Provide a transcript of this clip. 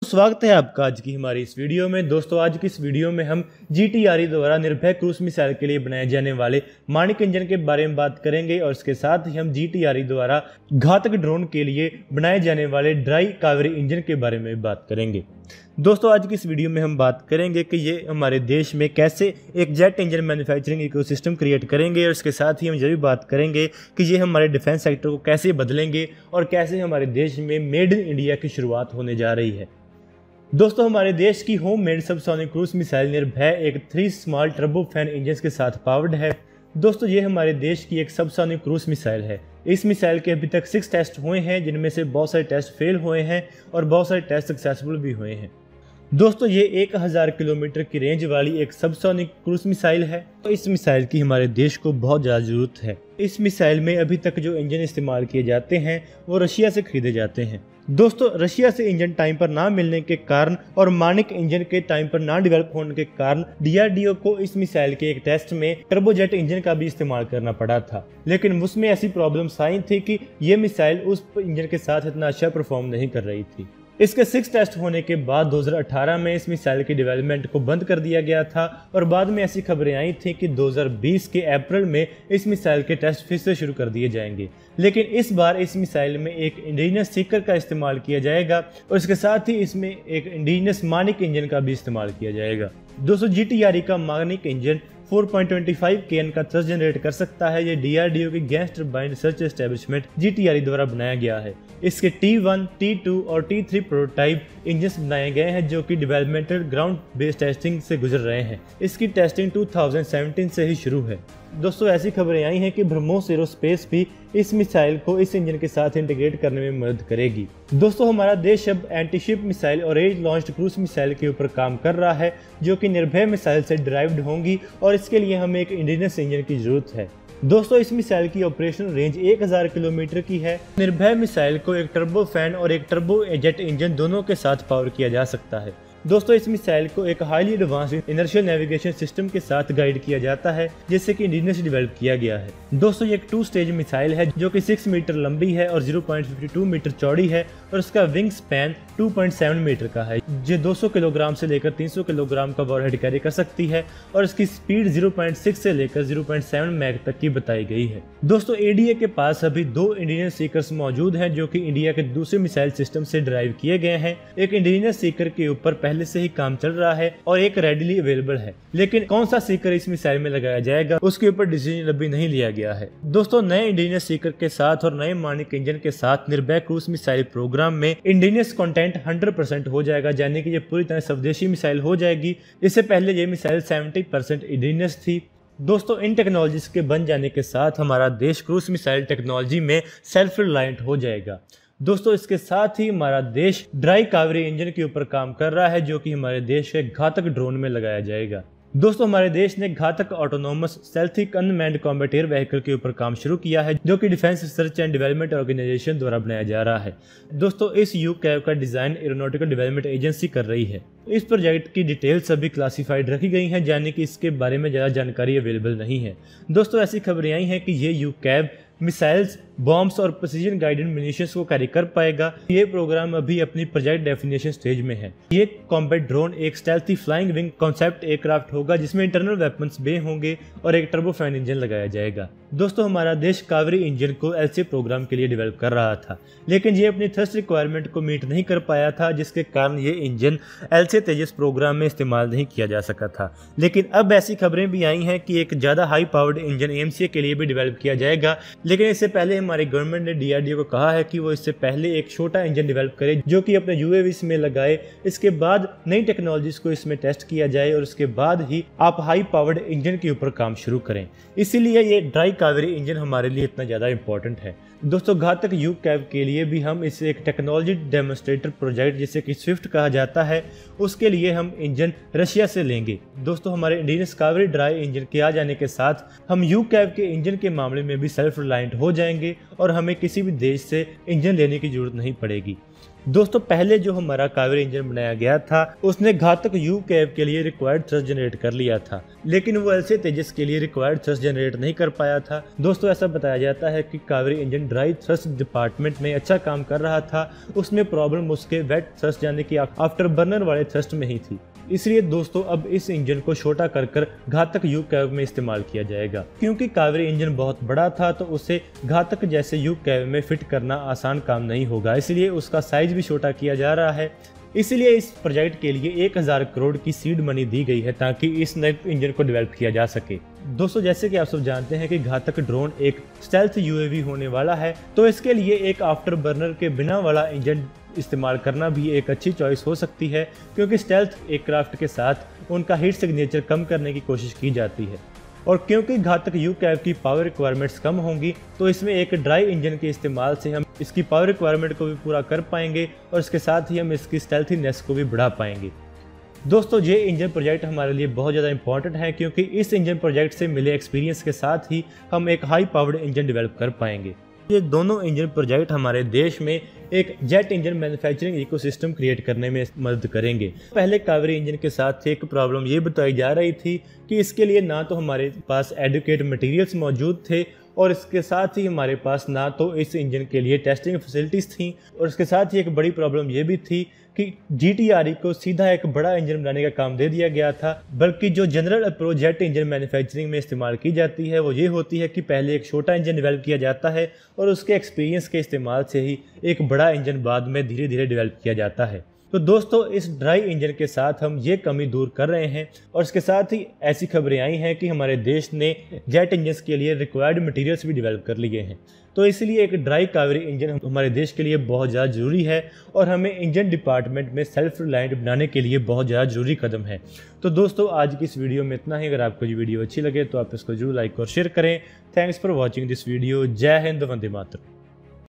स्वागत है आपका आज की हमारी इस वीडियो में। दोस्तों आज की इस वीडियो में हम GTRE द्वारा निर्भय क्रूज मिसाइल के लिए बनाए जाने वाले माणिक इंजन के बारे में बात करेंगे और इसके साथ ही हम GTRE द्वारा घातक ड्रोन के लिए बनाए जाने वाले ड्राई कावेरी इंजन के बारे में बात करेंगे। दोस्तों आज की इस वीडियो में हम बात करेंगे कि ये हमारे देश में कैसे एक jet engine manufacturing ecosystem create करेंगे और इसके साथ ही हम ये भी बात करेंगे कि ये हमारे डिफेंस सेक्टर को कैसे बदलेंगे और कैसे हमारे देश में मेड इन इंडिया की शुरुआत होने जा रही है। दोस्तों हमारे देश की homemade subsonic cruise missile Nirbhay एक 3 स्मॉल टर्बोफैन इंजन के साथ पावर्ड है। दोस्तों ये हमारे देश की एक सबसोनिक क्रूज मिसाइल है। इस मिसाइल के अभी तक 6 टेस्ट हुए हैं, जिनमें से बहुत सारे टेस्ट फेल हुए हैं और बहुत सारे टेस्ट सक्सेसफुल भी हुए हैं। दोस्तों ये 1000 किलोमीटर की रेंज वाली एक सबसोनिक क्रूज मिसाइल है। तो इस मिसाइल की हमारे देश को बहुत ज़्यादा ज़रूरत है। इस मिसाइल में अभी तक जो इंजन इस्तेमाल किए जाते हैं वो रशिया से खरीदे जाते हैं। दोस्तों रशिया से इंजन टाइम पर ना मिलने के कारण और माणिक इंजन के टाइम पर ना डेवलप होने के कारण DRDO को इस मिसाइल के एक टेस्ट में टर्बोजेट इंजन का भी इस्तेमाल करना पड़ा था, लेकिन उसमें ऐसी प्रॉब्लम्स आई थी कि ये मिसाइल उस इंजन के साथ इतना अच्छा परफॉर्म नहीं कर रही थी। इसके 6 टेस्ट होने के बाद 2018 में इस मिसाइल की डेवलपमेंट को बंद कर दिया गया था और बाद में ऐसी खबरें आई थी कि 2020 के अप्रैल में इस मिसाइल के टेस्ट फिर से शुरू कर दिए जाएंगे। लेकिन इस बार इस मिसाइल में एक इंडिजिनस सीकर का इस्तेमाल किया जाएगा और इसके साथ ही इसमें एक इंडिजिनस माणिक इंजन का भी इस्तेमाल किया जाएगा। दोस्तों GTRE का माणिक इंजन 4.25 kN का थ्रस्ट जनरेट कर सकता है। ये DRDO की gas turbine research establishment GTRE द्वारा बनाया गया है। इसके T1, T2 और T3 प्रोटोटाइप इंजन बनाए गए हैं जो कि डेवलपमेंटल ग्राउंड बेस्ड टेस्टिंग से गुजर रहे हैं। इसकी टेस्टिंग 2017 से ही शुरू है। दोस्तों ऐसी खबरें आई हैं कि ब्रह्मोस एरोस्पेस भी इस मिसाइल को इस इंजन के साथ इंटीग्रेट करने में मदद करेगी। दोस्तों हमारा देश अब एंटीशिप मिसाइल और एज लॉन्च्ड क्रूज मिसाइल के ऊपर काम कर रहा है जो कि निर्भय मिसाइल से डिराइव्ड होंगी और इसके लिए हमें एक इंडिजिनस इंजन की जरूरत है। दोस्तों इस मिसाइल की ऑपरेशनल रेंज 1000 किलोमीटर की है। निर्भय मिसाइल को एक टर्बोफैन और एक टर्बो जेट इंजन दोनों के साथ पावर किया जा सकता है। दोस्तों इस मिसाइल को एक highly advanced inertial navigation system के साथ गाइड किया जाता है जिससे कि इंडिजिनस डेवलप किया गया है। दोस्तों ये एक 2 स्टेज मिसाइल है जो कि 6 मीटर लंबी है और 0.52 मीटर चौड़ी है और उसका विंग स्पैन 2.7 मीटर का है। ये 200 किलोग्राम से लेकर 300 किलोग्राम का वॉरहेड कैरी कर सकती है और इसकी स्पीड 0.6 से लेकर 0.7 मैक तक की बताई गई है। दोस्तों ADA के पास अभी 2 इंडिजिनस सीकर्स मौजूद हैं जो कि इंडिया के दूसरे मिसाइल सिस्टम से ड्राइव किए गए हैं। एक इंडिजिनस सीकर के ऊपर पहले से ही काम चल रहा है और एक रेडिली अवेलेबल है, लेकिन कौन सा सीकर इस मिसाइल में लगाया जाएगा उसके ऊपर डिसीजन अभी नहीं लिया गया है। दोस्तों नए इंडिजिनस सीकर के साथ और नए माणिक इंजन के साथ निर्भय क्रूज मिसाइल प्रोग्राम में इंडिजिनस कंटेंट 100% हो जाएगा, यानी कि ये पूरी तरह स्वदेशी मिसाइल हो जाएगी। इससे पहले ये मिसाइल 70% इंडिजिनस थी। दोस्तों इन टेक्नोलॉजीज के बन जाने के साथ हमारा देश क्रूज मिसाइल टेक्नोलॉजी में सेल्फ रिलायंट हो जाएगा। दोस्तों इसके साथ ही हमारा देश ड्राई कावेरी इंजन के ऊपर काम कर रहा है जो कि हमारे देश के घातक ड्रोन में लगाया जाएगा। दोस्तों हमारे देश ने Ghatak autonomous stealthy unmanned combat air vehicle के ऊपर काम शुरू किया है जो कि defence research and development organisation द्वारा बनाया जा रहा है। दोस्तों इस UCAV का डिजाइन एरोनॉटिकल डेवलपमेंट एजेंसी कर रही है। इस प्रोजेक्ट की डिटेल्स अभी क्लासिफाइड रखी गई हैं, यानी कि इसके बारे में ज़्यादा जानकारी अवेलेबल नहीं है। दोस्तों ऐसी खबरें आई हैं कि ये UCAV मिसाइल्स, बॉम्ब्स और प्रिसीजन गाइडेड मिनिशंस को कैरी कर पाएगा। ये प्रोग्राम अभी अपनी प्रोजेक्ट डेफिनेशन स्टेज में है। ये कॉम्बैट ड्रोन एक stealthy flying wing concept aircraft होगा जिसमें इंटरनल वेपन्स बे होंगे और एक टर्बोफैन इंजन लगाया जाएगा। दोस्तों हमारा देश कावेरी इंजन को LCA प्रोग्राम के लिए डेवलप कर रहा था, लेकिन ये अपनी थ्रस्ट रिक्वायरमेंट को मीट नहीं कर पाया था, जिसके कारण ये इंजन LCA तेजस प्रोग्राम में इस्तेमाल नहीं किया जा सका था। लेकिन अब ऐसी खबरें भी आई हैं कि एक ज़्यादा हाई पावर्ड इंजन AMCA के लिए भी डेवलप किया जाएगा, लेकिन इससे पहले हमारी गवर्नमेंट ने DRDO को कहा है कि वो इससे पहले एक छोटा इंजन डेवलप करे जो कि अपने UAVs में लगाए। इसके बाद नई टेक्नोलॉजीज को इसमें टेस्ट किया जाए और उसके बाद ही आप हाई पावर्ड इंजन के ऊपर काम शुरू करें। इसीलिए ये ड्राई कावेरी इंजन हमारे लिए इतना ज़्यादा इंपॉर्टेंट है। दोस्तों घातक UCAV के लिए भी हम इसे एक टेक्नोलॉजी डेमोन्स्ट्रेटर प्रोजेक्ट जिसे कि स्विफ्ट कहा जाता है, उसके लिए हम इंजन रशिया से लेंगे। दोस्तों हमारे इंडिजिनस कावेरी ड्राई इंजन के आ जाने के साथ हम UCAV के इंजन के मामले में भी सेल्फ रिलायंट हो जाएंगे और हमें किसी भी देश से इंजन लेने की जरूरत नहीं पड़ेगी। दोस्तों, पहले जो हमारा कावेरी इंजन बनाया गया था उसने घातक यूकेव के लिए रिक्वायर्ड थ्रस्ट जनरेट कर लिया था, लेकिन वो एलसी तेजस के लिए रिक्वायर्ड थ्रस्ट जनरेट नहीं कर पाया था। दोस्तों, ऐसा बताया जाता है कि Kaveri engine dry thrust department में अच्छा काम कर रहा था, उसमें प्रॉब्लम उसके वेट थ्रस्ट यानी कि आफ्टर बर्नर वाले थ्रस्ट में ही थी। इसलिए दोस्तों अब इस इंजन को छोटा कर घातक यू कैव में इस्तेमाल किया जाएगा। क्योंकि कावेरी इंजन बहुत बड़ा था तो उसे घातक जैसे यू कैव में फिट करना आसान काम नहीं होगा, इसलिए उसका साइज भी छोटा किया जा रहा है। इसलिए इस प्रोजेक्ट के लिए 1000 करोड़ की सीड मनी दी गई है ताकि इस नए इंजन को डेवलप किया जा सके। दोस्तों, जैसे कि आप सब जानते हैं कि घातक ड्रोन एक स्टेल्थ यूएवी होने वाला है, तो इसके लिए एक आफ्टर बर्नर के बिना वाला इंजन इस्तेमाल करना भी एक अच्छी चॉइस हो सकती है, क्योंकि स्टेल्थ एयरक्राफ्ट के साथ उनका हीट सिग्नेचर कम करने की कोशिश की जाती है। और क्योंकि घातक यू कैव की पावर रिक्वायरमेंट्स कम होंगी तो इसमें एक ड्राई इंजन के इस्तेमाल से हम इसकी पावर रिक्वायरमेंट को भी पूरा कर पाएंगे और इसके साथ ही हम इसकी स्टेल्थीनेस को भी बढ़ा पाएंगे। दोस्तों, ये इंजन प्रोजेक्ट हमारे लिए बहुत ज़्यादा इंपॉर्टेंट है, क्योंकि इस इंजन प्रोजेक्ट से मिले एक्सपीरियंस के साथ ही हम एक हाई पावर्ड इंजन डेवलप कर पाएंगे। ये दोनों इंजन प्रोजेक्ट हमारे देश में एक jet engine manufacturing ecosystem create करने में मदद करेंगे। पहले कावेरी इंजन के साथ एक प्रॉब्लम ये बताई जा रही थी कि इसके लिए ना तो हमारे पास एडुकेट मटेरियल्स मौजूद थे और इसके साथ ही हमारे पास ना तो इस इंजन के लिए टेस्टिंग फैसिलिटीज़ थी, और इसके साथ ही एक बड़ी प्रॉब्लम ये भी थी कि GTRE को सीधा एक बड़ा इंजन बनाने का काम दे दिया गया था, बल्कि जो general approach jet engine manufacturing में इस्तेमाल की जाती है वो ये होती है कि पहले एक छोटा इंजन डेवलप किया जाता है और उसके एक्सपीरियंस के इस्तेमाल से ही एक बड़ा इंजन बाद में धीरे धीरे डेवलप किया जाता है। तो दोस्तों, इस ड्राई इंजन के साथ हम ये कमी दूर कर रहे हैं और इसके साथ ही ऐसी खबरें आई हैं कि हमारे देश ने जेट इंजन के लिए रिक्वायर्ड मटेरियल्स भी डेवलप कर लिए हैं। तो इसलिए एक ड्राई कावेरी इंजन हमारे देश के लिए बहुत ज़्यादा ज़रूरी है और हमें इंजन डिपार्टमेंट में सेल्फ रिलायंट बनाने के लिए बहुत ज़्यादा ज़रूरी कदम है। तो दोस्तों, आज की इस वीडियो में इतना ही। अगर आपको ये वीडियो अच्छी लगे तो आप इसको जरूर लाइक और शेयर करें। Thanks for watching this video. जय हिंद, वंदे मातरम।